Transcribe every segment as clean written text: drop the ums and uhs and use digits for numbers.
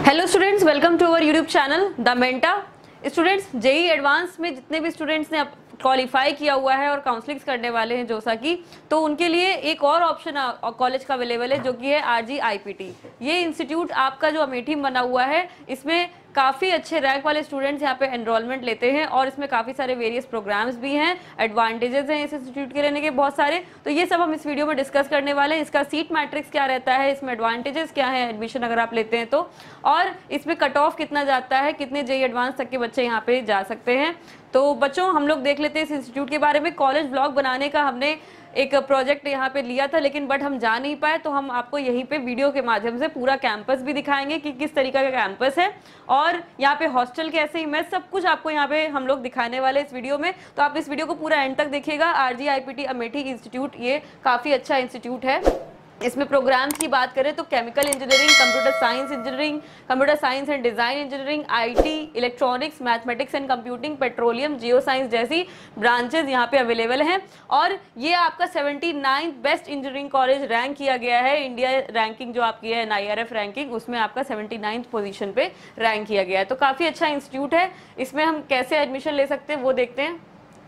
Hello students, welcome to our YouTube channel the मेंटा। Students, JEE advance में जितने भी स्टूडेंट्स ने क्वालिफाई किया हुआ है और काउंसलिंग करने वाले हैं जोसा की, तो उनके लिए एक और ऑप्शन कॉलेज का अवेलेबल है जो कि है RGIPT। ये इंस्टीट्यूट आपका जो अमेठी में बना हुआ है, इसमें काफ़ी अच्छे रैंक वाले स्टूडेंट्स यहाँ पे एनरोलमेंट लेते हैं और इसमें काफ़ी सारे वेरियस प्रोग्राम्स भी हैं, एडवांटेजेस हैं इस इंस्टीट्यूट के रहने के बहुत सारे। तो ये सब हम इस वीडियो में डिस्कस करने वाले हैं। इसका सीट मैट्रिक्स क्या रहता है, इसमें एडवांटेजेस क्या है एडमिशन अगर आप लेते हैं तो, और इसमें कट ऑफ कितना जाता है, कितने जेई एडवांस तक के बच्चे यहाँ पे जा सकते हैं। तो बच्चों, हम लोग देख लेते हैं इस इंस्टीट्यूट के बारे में। कॉलेज ब्लॉग बनाने का हमने एक प्रोजेक्ट यहाँ पे लिया था, लेकिन बट हम जा नहीं पाए, तो हम आपको यहीं पे वीडियो के माध्यम से पूरा कैंपस भी दिखाएंगे कि किस तरीके का कैंपस है और यहाँ पे हॉस्टल कैसे ही मैं सब कुछ आपको यहाँ पे हम लोग दिखाने वाले इस वीडियो में। तो आप इस वीडियो को पूरा एंड तक देखिएगा। RGIPT अमेठी इंस्टीट्यूट ये काफ़ी अच्छा इंस्टीट्यूट है। इसमें प्रोग्राम्स की बात करें तो chemical engineering, computer science engineering, computer science and design engineering, IT, electronics, mathematics and computing, petroleum, geo science जैसी ब्रांचेज यहाँ पे अवेलेबल हैं। और ये आपका 79 बेस्ट इंजीनियरिंग कॉलेज रैंक किया गया है। इंडिया रैंकिंग जो आपकी है NIRF रैंकिंग, उसमें आपका 79 पोजीशन पे रैंक किया गया है। तो काफ़ी अच्छा इंस्टीट्यूट है। इसमें हम कैसे एडमिशन ले सकते हैं वो देखते हैं।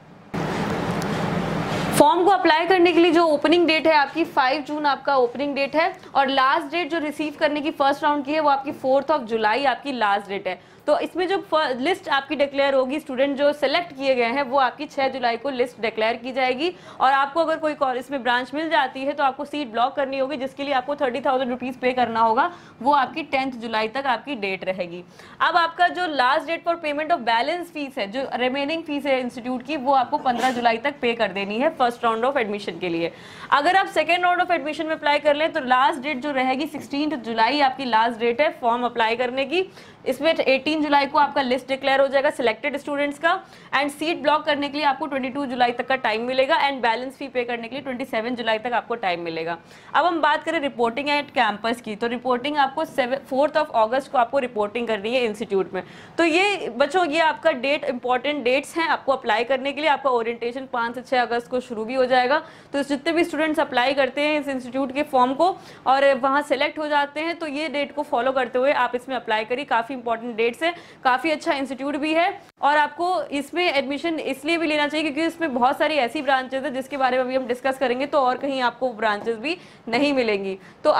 फॉर्म को अप्लाई करने के लिए जो ओपनिंग डेट है आपकी 5 जून आपका ओपनिंग डेट है, और लास्ट डेट जो रिसीव करने की फर्स्ट राउंड की है वो आपकी 4 जुलाई आपकी लास्ट डेट है। तो इसमें जो लिस्ट आपकी डिक्लेयर होगी, स्टूडेंट जो सिलेक्ट किए गए हैं वो आपकी 6 जुलाई को लिस्ट डिक्लेयर की जाएगी। और आपको अगर कोई कॉलेज में ब्रांच मिल जाती है तो आपको सीट ब्लॉक करनी होगी, जिसके लिए आपको 30,000 रुपीज़ पे करना होगा। वो आपकी 10 जुलाई तक आपकी डेट रहेगी। अब आपका जो last date for payment of balance fees है, जो रिमेनिंग फीस है इंस्टीट्यूट की, वो आपको 15 जुलाई तक पे कर देनी है फर्स्ट राउंड ऑफ एडमिशन के लिए। अगर आप सेकेंड राउंड ऑफ एडमिशन में अप्लाई कर लें तो लास्ट डेट जो रहेगी 16 जुलाई आपकी लास्ट डेट है फॉर्म अप्लाई करने की। इसमें 18 जुलाई को आपका लिस्ट डिक्लेयर हो जाएगा सिलेक्टेड स्टूडेंट्स का, एंड सीट ब्लॉक करने के लिए आपको 22 जुलाई तक का टाइम मिलेगा, एंड बैलेंस फी पे करने के लिए 27 जुलाई तक आपको टाइम मिलेगा। अब हम बात करें रिपोर्टिंग एट कैंपस की, तो रिपोर्टिंग आपको 4 अगस्त को आपको रिपोर्टिंग करनी है इंस्टीट्यूट में। तो ये बच्चों, ये आपका डेट इंपॉर्टेंट डेट्स हैं आपको अप्लाई करने के लिए। आपका ओरिएंटेशन 5 से 6 अगस्त को शुरू भी हो जाएगा। तो जितने भी स्टूडेंट्स अप्लाई करते हैं इस इंस्टीट्यूट के फॉर्म को और वहाँ सेलेक्ट हो जाते हैं, तो ये डेट को फॉलो करते हुए आप इसमें अप्लाई करिए। काफ़ी इंपॉर्टेंट डेट्स है, काफ़ी अच्छा इंस्टीट्यूट भी है, और आपको इसमें एडमिशन इसलिए भी लेना चाहिए क्योंकि इसमें बहुत सारी ऐसी ब्रांचेज है जिसके बारे में अभी हम डिस्कस करेंगे, तो और कहीं आपको ब्रांचेज भी नहीं मिलेंगी। तो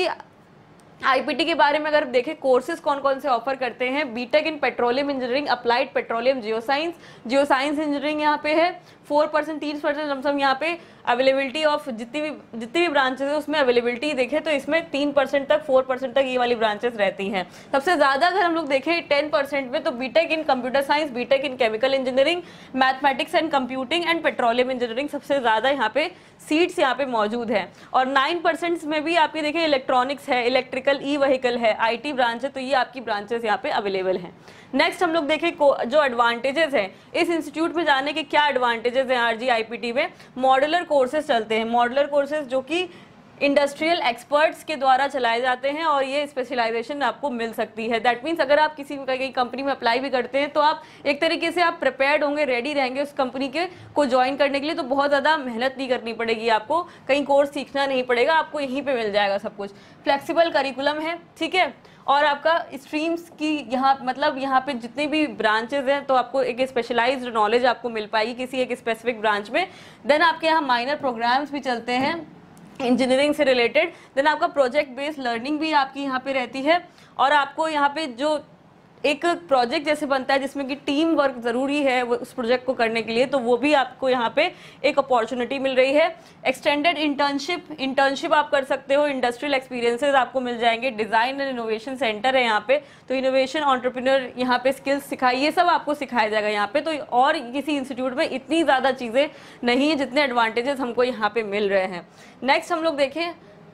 RGIPT के बारे में अगर देखें, कोर्सेज कौन कौन से ऑफर करते हैं। BTech in petroleum engineering, applied petroleum, geo science engineering यहाँ पे है। 4% 30% लमसम यहाँ पे अवेलेबिलिटी ऑफ जितनी भी ब्रांचेज है उसमें अवेलेबिलिटी देखें तो इसमें 3% तक 4% तक ये वाली ब्रांचेस रहती हैं। सबसे ज़्यादा अगर हम लोग देखें 10% में, तो BTech in computer science, BTech in chemical engineering, mathematics and computing and petroleum engineering सबसे ज़्यादा यहाँ पे सीट्स यहाँ पे मौजूद हैं। और 9% में भी आपकी देखें इलेक्ट्रॉनिक्स है, इलेक्ट्रिकल, ई व्हीकल है, IT ब्रांच है। तो ये आपकी ब्रांचेस यहाँ पे अवेलेबल हैं। नेक्स्ट हम लोग देखें जो एडवांटेजेस हैं इस इंस्टीट्यूट में जाने के, क्या एडवांटेजेस हैं RGIPT में। मॉड्यूलर कोर्सेज चलते हैं, मॉड्यूलर कोर्सेज जो कि इंडस्ट्रियल एक्सपर्ट्स के द्वारा चलाए जाते हैं, और ये स्पेशलाइजेशन आपको मिल सकती है। दैट मीन्स अगर आप किसी कंपनी में अप्लाई भी करते हैं तो आप एक तरीके से आप प्रिपेयर्ड होंगे, रेडी रहेंगे उस कंपनी के को ज्वाइन करने के लिए। तो बहुत ज़्यादा मेहनत नहीं करनी पड़ेगी आपको, कहीं कोर्स सीखना नहीं पड़ेगा, आपको यहीं पे मिल जाएगा सब कुछ। फ्लेक्सिबल करिकुलम है, ठीक है। और आपका स्ट्रीम्स की यहाँ मतलब यहाँ पे जितने भी ब्रांचेज हैं तो आपको एक स्पेशलाइज्ड नॉलेज आपको मिल पाएगी किसी एक स्पेसिफिक ब्रांच में। देन आपके यहाँ माइनर प्रोग्राम्स भी चलते हैं इंजीनियरिंग से रिलेटेड। देन आपका प्रोजेक्ट बेस्ड लर्निंग भी आपकी यहाँ पे रहती है, और आपको यहाँ पे जो एक प्रोजेक्ट जैसे बनता है जिसमें कि टीम वर्क ज़रूरी है उस प्रोजेक्ट को करने के लिए, तो वो भी आपको यहाँ पे एक अपॉर्चुनिटी मिल रही है। एक्सटेंडेड इंटर्नशिप आप कर सकते हो, इंडस्ट्रियल एक्सपीरियंसेस आपको मिल जाएंगे। डिज़ाइन एंड इनोवेशन सेंटर है यहाँ पे, तो इनोवेशन, एंटरप्रेन्योर यहाँ पे स्किल्स सिखाई, ये सब आपको सिखाया जाएगा यहाँ पे। तो और किसी इंस्टीट्यूट में इतनी ज़्यादा चीज़ें नहीं है जितने एडवांटेजेस हमको यहाँ पे मिल रहे हैं। नेक्स्ट हम लोग देखें,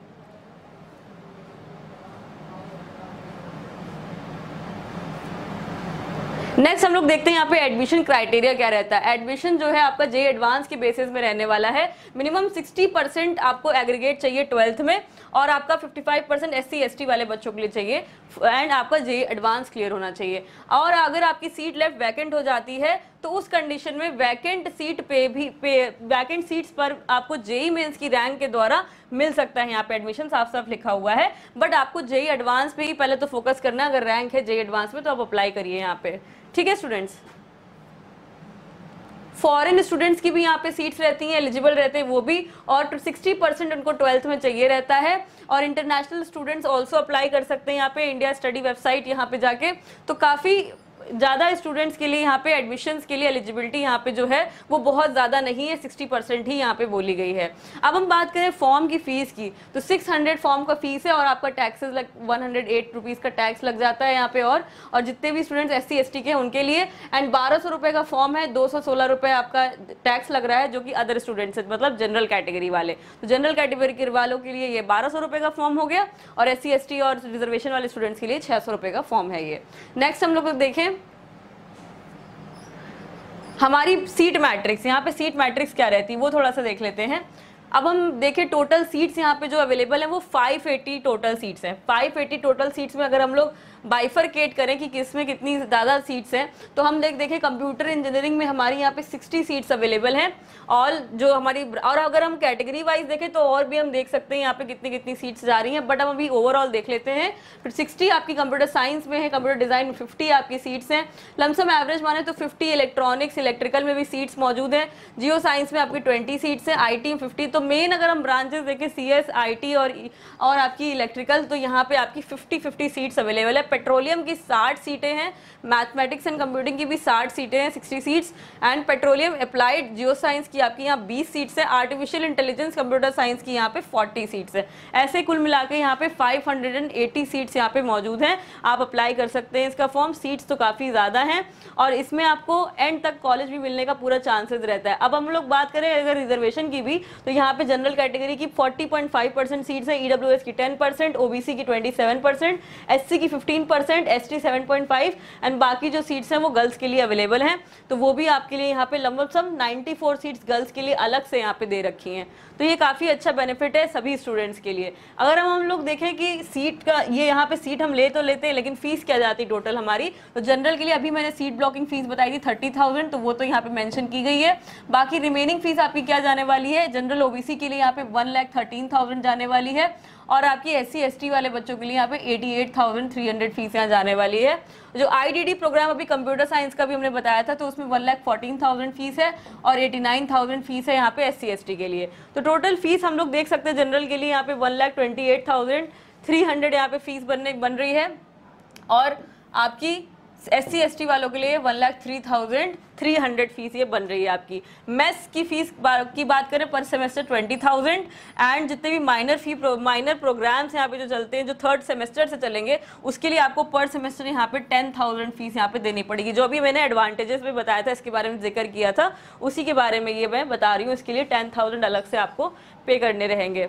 नेक्स्ट हम लोग देखते हैं यहाँ पे एडमिशन क्राइटेरिया क्या रहता है। एडमिशन जो है आपका जेई एडवांस के बेसिस में रहने वाला है। मिनिमम 60% आपको एग्रीगेट चाहिए 12th में, और आपका 55% SC ST वाले बच्चों के लिए चाहिए, एंड आपका जेई एडवांस क्लियर होना चाहिए। और अगर आपकी सीट लेफ्ट वैकेंट हो जाती है तो उस कंडीशन में वैकेंट सीट पे भी वैकेंट सीट्स पर आपको जेई मेंस की रैंक के द्वारा मिल सकता है यहाँ पे एडमिशन, साफ साफ लिखा हुआ है। बट आपको जेई एडवांस पे ही पहले तो फोकस करना है, अगर रैंक है जेई एडवांस में तो आप अप्लाई करिए यहाँ पे, ठीक है स्टूडेंट्स। फॉरेन स्टूडेंट्स की भी यहाँ पे सीट्स रहती हैं, एलिजिबल रहते हैं वो भी, और 60% उनको 12th में चाहिए रहता है। और इंटरनेशनल स्टूडेंट्स ऑल्सो अप्लाई कर सकते हैं यहाँ पे इंडिया स्टडी वेबसाइट यहाँ पे जाके। तो काफ़ी ज़्यादा स्टूडेंट्स के लिए यहाँ पे एडमिशन्स के लिए एलिजिबिलिटी यहाँ पे जो है वो बहुत ज़्यादा नहीं है, 60% ही यहाँ पे बोली गई है। अब हम बात करें फॉर्म की फ़ीस की, तो 600 फॉर्म का फीस है और आपका टैक्सेस 108 रुपीज़ का टैक्स लग जाता है यहाँ पे। और जितने भी स्टूडेंट्स SC ST के हैं उनके लिए, एंड 1200 रुपये का फॉर्म है, 216 रुपये आपका टैक्स लग रहा है, जो कि अदर स्टूडेंट्स है, मतलब जनरल कैटेगरी वाले। तो जनरल कैटेगरी वालों के लिए ये 1200 रुपये का फॉर्म हो गया, और SC ST और रिजर्वेशन वाले स्टूडेंट्स के लिए 600 रुपये का फॉर्म है ये। नेक्स्ट हम लोग देखें हमारी सीट मैट्रिक्स, यहाँ पे सीट मैट्रिक्स क्या रहती है वो थोड़ा सा देख लेते हैं। अब हम देखें टोटल सीट्स यहाँ पे जो अवेलेबल है वो 580 टोटल सीट्स हैं। 580 टोटल सीट्स में अगर हम लोग बाइफरकेट करें कि किस में कितनी ज़्यादा सीट्स हैं, तो हम देखें कंप्यूटर इंजीनियरिंग में हमारी यहाँ पे 60 सीट्स अवेलेबल हैं, और जो हमारी, और अगर हम कैटेगरी वाइज देखें तो और भी हम देख सकते हैं यहाँ पे कितनी कितनी सीट्स जा रही हैं, बट हम अभी ओवरऑल देख लेते हैं। फिर 60 आपकी कंप्यूटर साइंस में है, कंप्यूटर डिज़ाइन में 50 आपकी सीट्स हैं, लमसम एवरेज माने तो 50 इलेक्ट्रॉनिक्स इलेक्ट्रिकल में भी सीट्स मौजूद हैं, जियो साइंस में आपकी 20 सीट्स हैं, IT में 50। तो मेन अगर हम ब्रांचेस देखें CS IT और आपकी इलेक्ट्रिकल, तो यहाँ पे आपकी 50-50 सीट्स अवेलेबल है। पेट्रोलियम की 60 सीटें हैं, मैथमेटिक्स एंड कंप्यूटिंग की भी 60 सीटें हैं, 60 seats, and petroleum applied geo science की आपकी यहाँ 20 सीट्स हैं, आर्टिफिशियल इंटेलिजेंस कंप्यूटर साइंस की यहाँ पे 40 सीट्स हैं। ऐसे कुल मिला के यहाँ पे 580 सीट्स यहाँ पे मौजूद हैं। आप अप्लाई कर सकते हैं इसका फॉर्म, सीट्स तो काफ़ी ज़्यादा हैं, और इसमें आपको एंड तक कॉलेज भी मिलने का पूरा चांसेस रहता है। अब हम लोग बात करें अगर रिजर्वेशन की भी, तो यहाँ पे जनरल कैटेगरी की 40.5% सीट्स हैं, EWS की 10%, OBC की 27%, SC की 15%, ST 7.5, एंड बाकी जो सीट्स हैं वो गर्ल्स के लिए अवेलेबल हैं। तो वो भी आपके लिए यहाँ पे लमसम 94 सीट्स गर्ल्स के लिए अलग से यहाँ पे दे रखी हैं। तो ये काफ़ी अच्छा बेनिफिट है सभी स्टूडेंट्स के लिए। अगर हम लोग देखें कि सीट का, ये यहाँ पे सीट हम ले तो लेते हैं, लेकिन फीस क्या जाती है टोटल हमारी, तो जनरल के लिए अभी मैंने सीट ब्लॉकिंग फीस बताई थी 30,000, तो वो तो यहाँ पे मेंशन की गई है। बाकी रिमेनिंग फीस आपकी क्या जाने वाली है, जनरल OBC के लिए यहाँ पे 1,13,000 जाने वाली है, और आपकी SC ST वाले बच्चों के लिए यहाँ पे 88,300 फीस यहाँ जाने वाली है। जो IDD प्रोग्राम अभी कंप्यूटर साइंस का भी हमने बताया था, तो उसमें 1,14,000 फीस है, और 89,000 फीस है यहाँ पे SC ST के लिए। तो टोटल फीस हम लोग देख सकते हैं जनरल के लिए यहाँ पे 1,28,300 यहाँ पे फीस बन रही है, और आपकी SC ST वालों के लिए 1,03,300 फीस ये बन रही है आपकी। मेस की फीस की बात करें पर सेमेस्टर 20,000, एंड जितने भी माइनर प्रोग्राम्स यहाँ पे जो चलते हैं, जो 3rd सेमेस्टर से चलेंगे, उसके लिए आपको पर सेमेस्टर यहाँ पे 10,000 फीस यहाँ पे देनी पड़ेगी। जो भी मैंने एडवांटेजेस में बताया था, इसके बारे में जिक्र किया था, उसी के बारे में ये मैं बता रही हूँ। इसके लिए 10,000 अलग से आपको पे करने रहेंगे।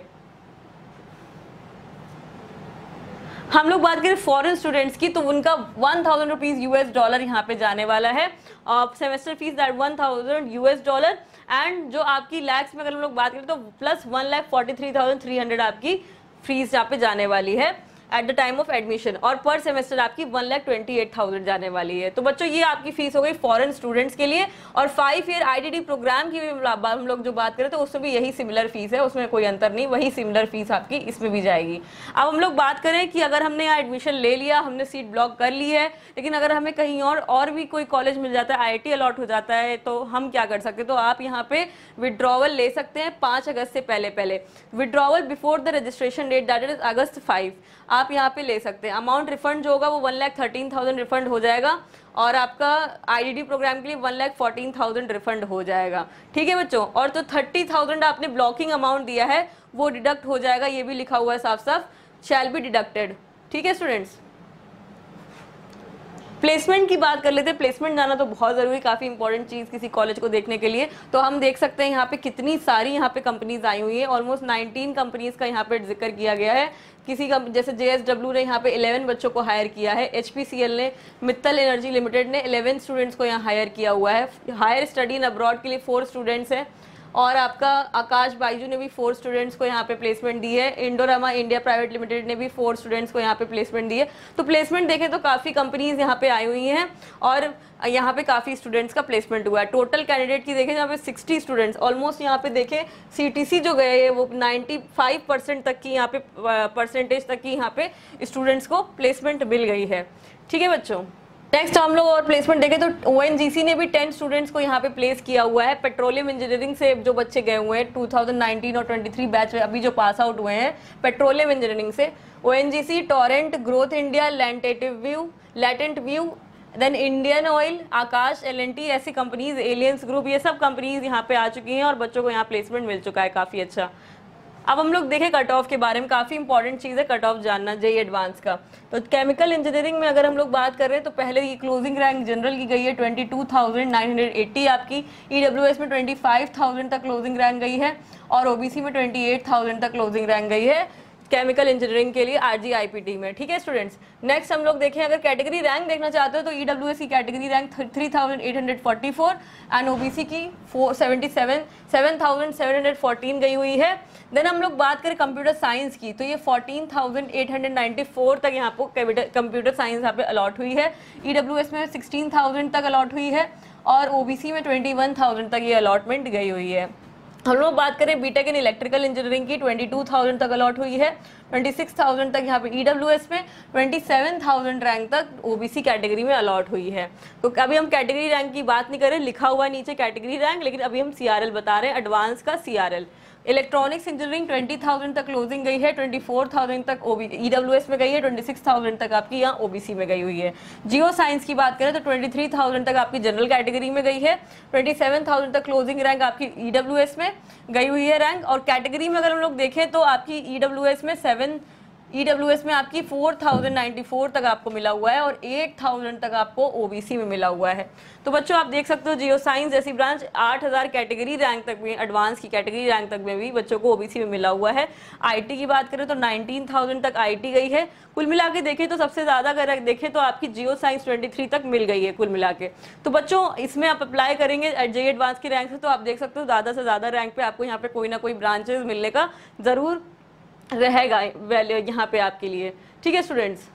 हम लोग बात करें फॉरेन स्टूडेंट्स की, तो उनका 1,000 रुपीज़ $US यहाँ पे जाने वाला है, semester fees that $1,000 US, and जो आपकी लैक्स में अगर हम लोग बात करें तो प्लस 1,43,300 आपकी फीस यहाँ पे जाने वाली है at the time of admission, और पर सेमेस्टर आपकी 1,28,000 जाने वाली है। तो बच्चों ये आपकी फीस हो गई फॉरेन स्टूडेंट्स के लिए। और 5 ईयर IDD प्रोग्राम की हम लोग जो बात करें तो उसमें भी यही सिमिलर फीस है, उसमें कोई अंतर नहीं, वही सिमिलर फीस आपकी इसमें भी जाएगी। अब हम लोग बात करें कि अगर हमने यहाँ एडमिशन ले लिया, हमने सीट ब्लॉक कर ली है, लेकिन अगर हमें कहीं और भी कोई कॉलेज मिल जाता है, IIT अलॉट हो जाता है, तो हम क्या कर सकते हैं, तो आप यहाँ पे विड्रॉवल ले सकते हैं 5 अगस्त से पहले। Withdrawal before the registration date that is August 5 आप यहाँ पे ले सकते हैं। अमाउंट रिफंड जो होगा वो 1,13,000 रिफंड हो जाएगा, और आपका IDD प्रोग्राम के लिए 1,14,000 रिफंड हो जाएगा। ठीक है बच्चों, और तो 30,000 आपने ब्लॉकिंग अमाउंट दिया है वो डिडक्ट हो जाएगा, ये भी लिखा हुआ है साफ साफ, शैल बी डिडक्टेड। ठीक है स्टूडेंट्स, प्लेसमेंट की बात कर लेते हैं। प्लेसमेंट जाना तो बहुत ज़रूरी, काफ़ी इंपॉर्टेंट चीज़ किसी कॉलेज को देखने के लिए। तो हम देख सकते हैं यहाँ पे कितनी सारी यहाँ पे कंपनीज आई हुई है, ऑलमोस्ट 19 कंपनीज का यहाँ पे जिक्र किया गया है। किसी का जैसे JSW ने यहाँ पे 11 बच्चों को हायर किया है, HPCL ने, मित्तल एनर्जी लिमिटेड ने 11 स्टूडेंट्स को यहाँ हायर किया हुआ है। हायर स्टडी इन अब्रॉड के लिए 4 स्टूडेंट्स हैं, और आपका आकाश बाइजू ने भी 4 स्टूडेंट्स को यहाँ पे प्लेसमेंट दी है। इंडोरामा इंडिया प्राइवेट लिमिटेड ने भी 4 स्टूडेंट्स को यहाँ पे प्लेसमेंट दी है। तो प्लेसमेंट देखें तो काफ़ी कंपनीज यहाँ पे आई हुई हैं और यहाँ पे काफ़ी स्टूडेंट्स का प्लेसमेंट हुआ है। टोटल कैंडिडेट की देखें यहाँ पे 60 स्टूडेंट्स ऑलमोस्ट यहाँ पे देखें CTC जो गए हैं वो 95% तक की यहाँ पे परसेंटेज तक की यहाँ पे स्टूडेंट्स को प्लेसमेंट मिल गई है। ठीक है बच्चों, नेक्स्ट हम लोग और प्लेसमेंट देखें तो ONGC ने भी 10 स्टूडेंट्स को यहाँ पे प्लेस किया हुआ है। पेट्रोलियम इंजीनियरिंग से जो बच्चे गए हुए हैं 2019 और 23 बैच अभी जो पास आउट हुए हैं पेट्रोलियम इंजीनियरिंग से, ONGC, Torrent, growth India, latent view, then Indian oil, Aakash, L&T, ऐसी कंपनीज, एलियंस ग्रुप, ये सब कंपनीज यहाँ पे आ चुकी हैं और बच्चों को यहाँ प्लेसमेंट मिल चुका है काफ़ी अच्छा। अब हम लोग देखें कट ऑफ के बारे में, काफ़ी इंपॉर्टेंट चीज़ है कट ऑफ जानना JEE एडवांस का। तो केमिकल इंजीनियरिंग में अगर हम लोग बात कर रहे हैं तो पहले ये क्लोजिंग रैंक जनरल की गई है 22,980 आपकी, EWS में 25,000 तक क्लोजिंग रैंक गई है और OBC में 28,000 तक क्लोजिंग रैंक गई है केमिकल इंजीनियरिंग के लिए RGIPT में। ठीक है स्टूडेंट्स, नेक्स्ट हम लोग देखें अगर कैटेगरी रैंक देखना चाहते हो तो EWS की कैटेगरी रैंक 3,844 एंड OBC की 7,714 गई हुई है। देन हम लोग बात करें कंप्यूटर साइंस की तो ये 14,894 तक यहाँ पर कंप्यूटर साइंस यहाँ पे अलॉट हुई है। EWS में 16,000 तक अलॉट हुई है और OBC में 21,000 तक ये अलॉटमेंट गई हुई है। हम लोग बात करें बीटेक इन इलेक्ट्रिकल इंजीनियरिंग की 22,000 तक अलॉट हुई है, 26,000 तक यहाँ पे EWS में, 27,000 रैंक तक OBC कैटेगरी में अलॉट हुई है। तो अभी हम कैटेगरी रैंक की बात नहीं कर रहे, लिखा हुआ नीचे कैटेगरी रैंक, लेकिन अभी हम CRL बता रहे हैं, एडवांस का CRL। इलेक्ट्रॉनिक्स इंजीनियरिंग 20,000 तक क्लोजिंग गई है, 24,000 तक EWS में गई है, 26,000 तक आपकी यहाँ OBC में गई हुई है। जियो साइंस की बात करें तो 23,000 तक आपकी जनरल कैटेगरी में गई है, 27,000 तक क्लोजिंग रैंक आपकी EWS में गई हुई है रैंक। और कैटेगरी में अगर हम लोग देखें तो आपकी EWS में आपकी 4,094 तक आपको मिला हुआ है और 8,000 तक आपको OBC में मिला हुआ है। तो बच्चों आप देख सकते हो जियो साइंस जैसी ब्रांच 8,000 कैटेगरी रैंक तक में, एडवांस की कैटेगरी रैंक तक में भी बच्चों को OBC में मिला हुआ है। IT की बात करें तो 19,000 तक IT गई है। कुल मिला के देखें तो सबसे ज़्यादा अगर देखें तो आपकी जियो साइंस 23 तक मिल गई है कुल मिला के। तो बच्चों इसमें आप अप्लाई करेंगे JEE एडवांस की रैंक से तो आप देख सकते हो ज़्यादा से ज़्यादा रैंक पे आपको यहाँ पे कोई ना कोई ब्रांचेज मिलने का ज़रूर रहेगा वैल्यू यहाँ पे आपके लिए। ठीक है स्टूडेंट्स,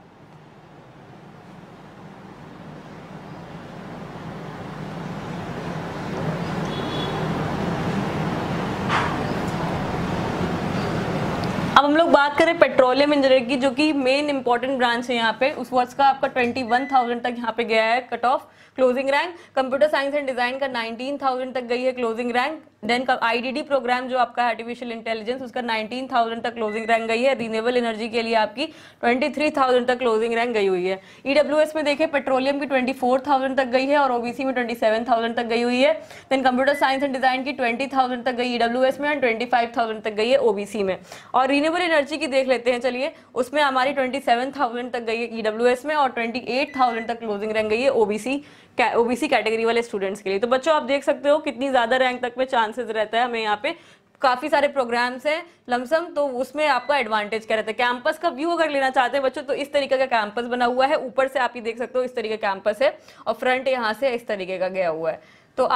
अब हम लोग बात करें पेट्रोलियम इंजीनियरिंग की जो कि मेन इंपॉर्टेंट ब्रांच है यहाँ पे, उस वर्ष का आपका 21,000 तक यहाँ पे गया है cut off closing rank. Computer science and design का 19,000 तक गई है closing rank. Then IDD program जो आपका आर्टिफिशियल इंटेलिजेंस उसका 19,000 तक क्लोजिंग रैंक गई है। रिन्यूएबल एनर्जी के लिए आपकी 23,000 तक क्लोजिंग रैंक गई हुई है। EWS में देखें पेट्रोलियम की 24,000 तक गई है और OBC में 27,000 तक गई हुई है। Then computer science and design की 20,000 तक गई EWS में एंड 25,000 तक गई है OBC में। और रिन्यूएबल एनर्जी की देख लेते हैं चलिए, उसमें हमारी 27,000 तक गई है EWS में और 28,000 तक क्लोजिंग रैंक गई है OBC कैटेगरी वाले स्टूडेंट्स के लिए। तो बच्चों आप देख सकते हो कितनी ज्यादा रैंक तक में चांसेस रहता है। हमें यहाँ पे काफी सारे प्रोग्राम्स हैं लमसम, तो उसमें आपका एडवांटेज क्या रहता है। कैंपस का व्यू अगर लेना चाहते हैं बच्चों तो इस तरीके का कैंपस बना हुआ है, ऊपर से आप ये देख सकते हो इस तरीके का कैंपस है और फ्रंट यहाँ से इस तरीके का गया हुआ है। तो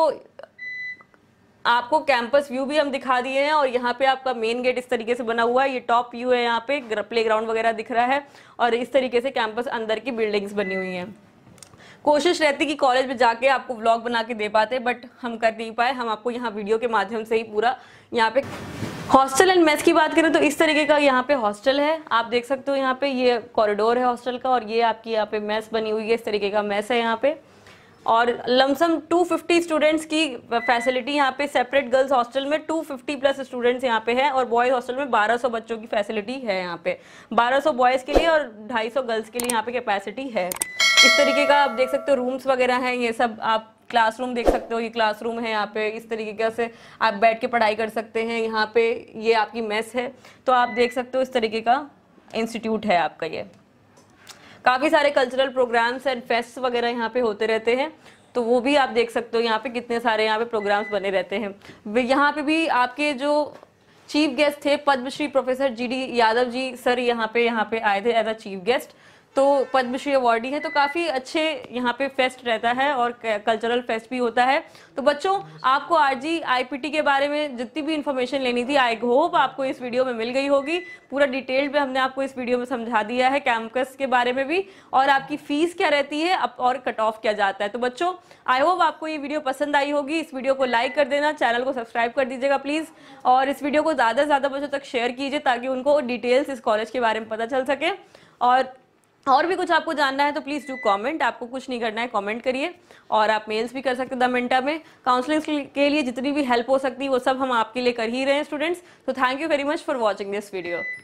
आपको कैंपस व्यू भी हम दिखा दिए हैं और यहाँ पे आपका मेन गेट इस तरीके से बना हुआ है। ये टॉप व्यू है, यहाँ पे प्लेग्राउंड वगैरह दिख रहा है और इस तरीके से कैंपस अंदर की बिल्डिंग्स बनी हुई हैं। कोशिश रहती कि कॉलेज में जाके आपको व्लॉग बना के दे पाते, बट हम कर नहीं पाए। हम आपको यहाँ वीडियो के माध्यम से ही पूरा यहाँ पे हॉस्टल एंड मेस की बात करें तो इस तरीके का यहाँ पे हॉस्टल है, आप देख सकते हो। यहाँ पे ये कॉरिडोर है हॉस्टल का और ये आपकी यहाँ पे मेस बनी हुई है, इस तरीके का मेस है यहाँ पे। और लमसम 250 स्टूडेंट्स की फैसिलिटी यहाँ पे सेपरेट गर्ल्स हॉस्टल में 250 प्लस स्टूडेंट्स यहाँ पे है और बॉयज़ हॉस्टल में 1200 बच्चों की फैसिलिटी है यहाँ पे। 1200 बॉयज़ के लिए और 250 गर्ल्स के लिए यहाँ पे कैपेसिटी है। इस तरीके का आप देख सकते हो रूम्स वगैरह हैं, ये सब आप क्लासरूम देख सकते हो, ये क्लासरूम है यहाँ पे। इस तरीके से आप बैठ के पढ़ाई कर सकते हैं यहाँ पे। ये आपकी मेस है, तो आप देख सकते हो इस तरीके का इंस्टीट्यूट है आपका। ये काफ़ी सारे कल्चरल प्रोग्राम्स एंड फेस्ट वगैरह यहाँ पे होते रहते हैं, तो वो भी आप देख सकते हो। यहाँ पे कितने सारे यहाँ पे प्रोग्राम्स बने रहते हैं। यहाँ पे भी आपके जो चीफ गेस्ट थे Padmashri professor GD Yadav ji sir यहाँ पे आए थे एज अ चीफ गेस्ट। तो पद्मश्री अवार्डी है, तो काफ़ी अच्छे यहाँ पे फेस्ट रहता है और कल्चरल फेस्ट भी होता है। तो बच्चों, आपको आरजी आईपीटी के बारे में जितनी भी इन्फॉर्मेशन लेनी थी, आई होप आपको इस वीडियो में मिल गई होगी। पूरा डिटेल पे हमने आपको इस वीडियो में समझा दिया है, कैंपस के बारे में भी, और आपकी फीस क्या रहती है और कट ऑफ क्या जाता है। तो बच्चों, आई होप आपको ये वीडियो पसंद आई होगी। इस वीडियो को लाइक कर देना, चैनल को सब्सक्राइब कर दीजिएगा प्लीज़, और इस वीडियो को ज़्यादा से ज़्यादा बच्चों तक शेयर कीजिए ताकि उनको डिटेल्स इस कॉलेज के बारे में पता चल सके। और भी कुछ आपको जानना है तो प्लीज़ डू कमेंट। आपको कुछ नहीं करना है, कमेंट करिए, और आप मेल्स भी कर सकते हैं 10 मिनट में। काउंसलिंग के लिए जितनी भी हेल्प हो सकती है वो सब हम आपके लिए कर ही रहे हैं स्टूडेंट्स। तो thank you very much for watching this video.